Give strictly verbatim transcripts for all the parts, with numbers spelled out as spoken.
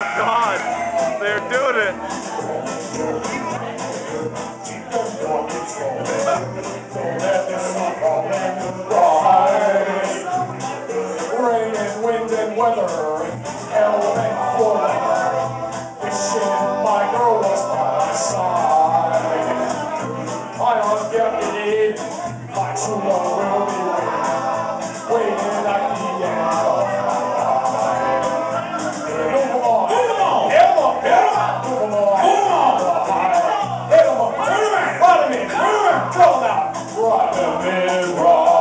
God, they're doing it. Rain and wind and weather, hell and forward, wishing my girl was by my side. I am deputy, my true love will be waiting, waiting at the end of my life. Move along, move along, hit 'em up, hit 'em up, move along, move along, hit 'em up, turn 'em in, ride 'em in, move 'em, throw 'em out, ride 'em in, ride.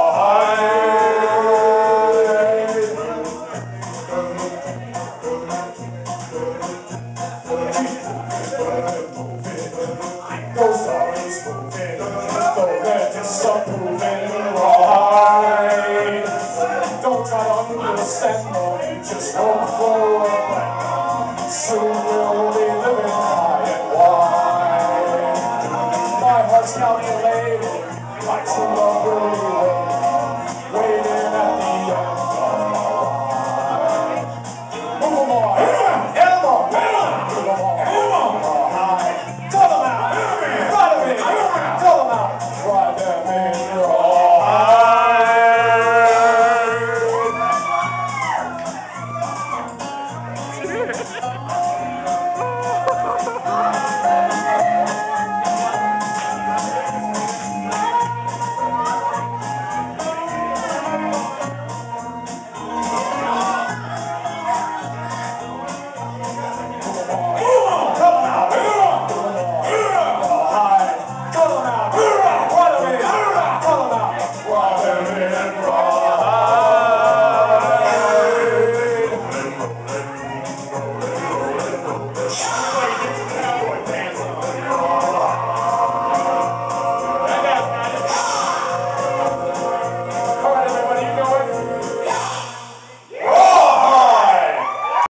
Those bodies moving, though they're disapproving, right? Don't try to understand them, just hope for a plan. Soon we'll be living high and wide. My heart's calculating, my true love will be waiting, waiting at the end of my life. Move 'em on, hit 'em on, hit 'em on, move 'em on, move 'em on, high. Tell them out, ride 'em in, tell them out, ride them in your eye.